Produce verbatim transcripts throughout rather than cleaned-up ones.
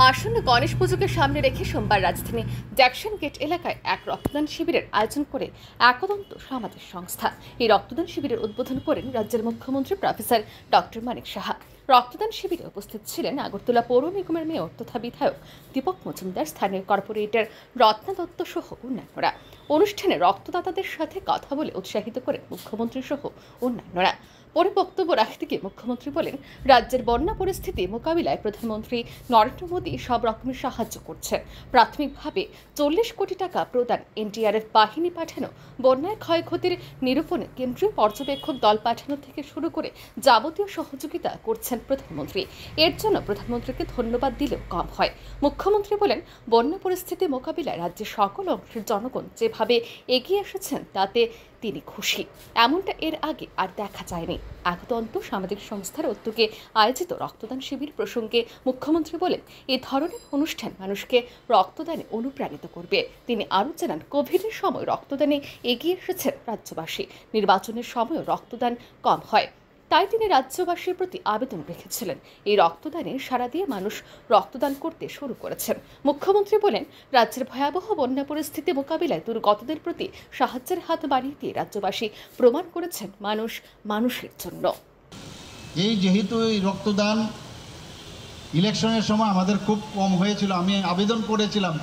আসন্ন গণেশ পুজোকে সামনে রেখে সোমবার রাজধানী জ্যাকসন গেট এলাকায় এক রক্তদান শিবিরের আয়োজন করে একদন্ত সামাজিক সংস্থা। এই রক্তদান শিবিরের উদ্বোধন করেন রাজ্যের মুখ্যমন্ত্রী প্রফেসর ডক্টর মানিক সাহা। রক্তদান শিবিরে উপস্থিত ছিলেন আগরতলা পৌর নিগমের মেয়র তথা বিধায়ক দীপক মজুমদার, স্থানীয় কর্পোরেটর রত্না দত্ত সহ অন্যান্যরা। অনুষ্ঠানে রক্তদাতাদের সাথে কথা বলে উৎসাহিত করেন মুখ্যমন্ত্রী সহ অন্যান্যরা। পরে বক্তব্য রাখতে গিয়ে মুখ্যমন্ত্রী বলেন, রাজ্যের বন্যা পরিস্থিতি মোকাবিলায় প্রধানমন্ত্রী নরেন্দ্র মোদী সব রকমের সাহায্য করছেন। প্রাথমিকভাবে চল্লিশ কোটি টাকা প্রদান, এনডিআরএফ বাহিনী পাঠানো, বন্যায় ক্ষয়ক্ষতির নিরূপণে কেন্দ্রীয় পর্যবেক্ষক দল পাঠানো থেকে শুরু করে যাবতীয় সহযোগিতা করছেন প্রধানমন্ত্রী। এর জন্য প্রধানমন্ত্রীকে ধন্যবাদ দিলেও কম হয়। মুখ্যমন্ত্রী বলেন, বন্যা পরিস্থিতি মোকাবিলায় রাজ্যের সকল অংশের জনগণ যেভাবে এগিয়ে এসেছেন তাতে তিনি খুশি। এমনটা এর আগে আর দেখা যায়নি। একদন্ত সামাজিক সংস্থার উদ্যোগে আয়োজিত রক্তদান শিবির প্রসঙ্গে মুখ্যমন্ত্রী বলেন, এই ধরনের অনুষ্ঠান মানুষকে রক্তদানে অনুপ্রাণিত করবে। তিনি আরও জানান, কোভিডের সময় রক্তদানে এগিয়ে এসেছেন রাজ্যবাসী। নির্বাচনের সময়ও রক্তদান কম হয়, তাই তিনি রাজ্যবাসীর প্রতি আবেদন রেখেছিলেন। এই রক্তদানে সাড়া দিয়ে মানুষ রক্তদান করতে শুরু করেছেন। মুখ্যমন্ত্রী বলেন, রাজ্যের ভয়াবহ বন্যা পরিস্থিতি মোকাবিলায় দুর্গতদের প্রতি সাহায্যের হাত বাড়িয়ে দিয়ে রাজ্যবাসী প্রমাণ করেছেন মানুষ মানুষের জন্য। এই যেহেতু এই রক্তদান ইলেকশনের সময় আমাদের খুব কম হয়েছিল, আমি আবেদন করেছিলাম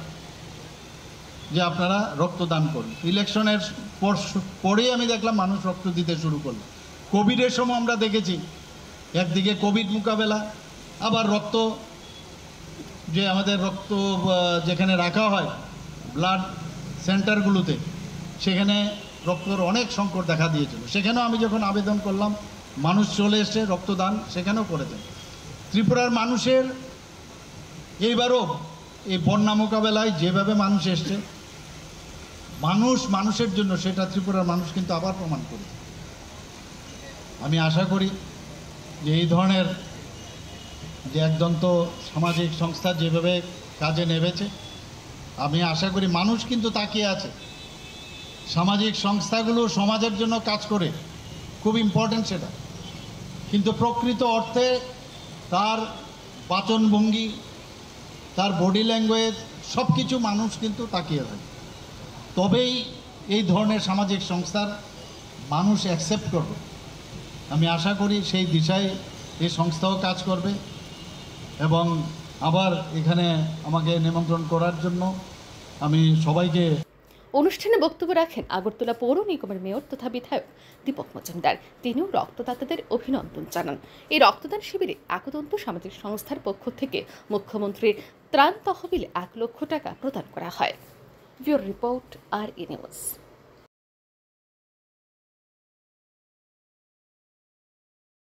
যে আপনারা রক্তদান করুন। ইলেকশনের পর পরেই আমি দেখলাম মানুষ রক্ত দিতে শুরু করলো। কোভিডের সময় আমরা দেখেছি, একদিকে কোভিড মোকাবেলা, আবার রক্ত যে আমাদের রক্ত যেখানে রাখা হয় ব্লাড সেন্টারগুলোতে, সেখানে রক্তর অনেক সংকট দেখা দিয়েছিল। সেখানেও আমি যখন আবেদন করলাম, মানুষ চলে এসে রক্তদান সেখানেও করে দেন। ত্রিপুরার মানুষের এইবারও এই বন্যা মোকাবেলায় যেভাবে মানুষ এসছে, মানুষ মানুষের জন্য, সেটা ত্রিপুরার মানুষ কিন্তু আবার প্রমাণ করেছে। আমি আশা করি যে এই ধরনের যে একদন্ত সামাজিক সংস্থা যেভাবে কাজে নেমেছে, আমি আশা করি মানুষ কিন্তু তাকিয়ে আছে। সামাজিক সংস্থাগুলো সমাজের জন্য কাজ করে, খুব ইম্পর্টেন্ট সেটা, কিন্তু প্রকৃত অর্থে তার বাচনভঙ্গি, তার বডি ল্যাঙ্গুয়েজ সব কিছু মানুষ কিন্তু তাকিয়ে থাকে। তবেই এই ধরনের সামাজিক সংস্থার মানুষ অ্যাকসেপ্ট করবে। আমি আশা করি সেই দিশায় এই সংস্থাও কাজ করবে। এবং আবার এখানে আমাকে নিমন্ত্রণ করার জন্য আমি সবাইকে। অনুষ্ঠানে বক্তব্য রাখেন আগরতলা পৌর নিগমের মেয়র তথা বিধায়ক দীপক মজুমদার। তিনিও রক্তদাতাদের অভিনন্দন জানান। এই রক্তদান শিবিরে একদন্ত সামাজিক সংস্থার পক্ষ থেকে মুখ্যমন্ত্রীর ত্রাণ তহবিলে এক লক্ষ টাকা প্রদান করা হয়। Bureau report, R E news.